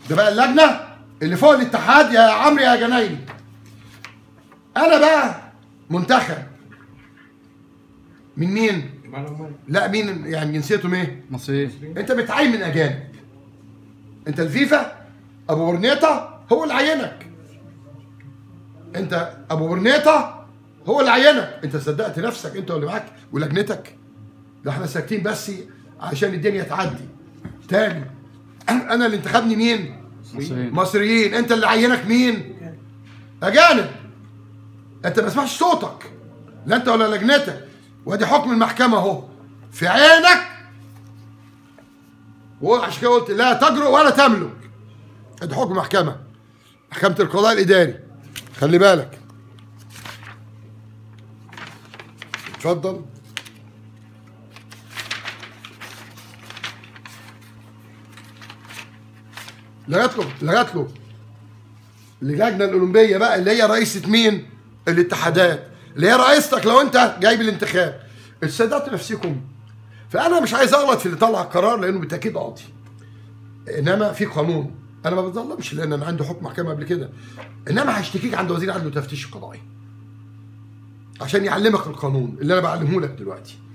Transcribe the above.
ده بقى اللجنه اللي فوق الاتحاد يا عمرو يا جنايني. انا بقى منتخب من مين؟ لا مين يعني جنسيتهم ايه؟ مصريين. انت بتعين من اجانب. انت الفيفا ابو برنيطه هو اللي عينك. انت ابو برنيطه هو اللي عينك. انت صدقت نفسك انت واللي معاك ولجنتك؟ ده احنا ساكتين بس عشان الدنيا تعدي. تاني انا اللي انتخبني مين؟ مصريين. مصريين. انت اللي عينك مين؟ اجانب. انت ما اسمعش صوتك لا انت ولا لجنتك. وادي حكم المحكمه اهو في عينك. وعشان كده قلت لا تجرؤ ولا تملك. ادي حكم محكمه، محكمه القضاء الاداري. خلي بالك. اتفضل. لغت له اللجنه الاولمبيه بقى اللي هي رئيسه مين؟ الاتحادات، اللي هي رئيستك لو انت جايب الانتخاب. صدقت نفسكم. فانا مش عايز اغلط في اللي طلع القرار لانه بالتاكيد قاضي. انما في قانون. انا ما بتظلمش لان انا عندي حكم محكمه قبل كده. انما هشتكيك عند وزير العدل والتفتيش القضائي عشان يعلمك القانون اللي انا بعلمه لك دلوقتي.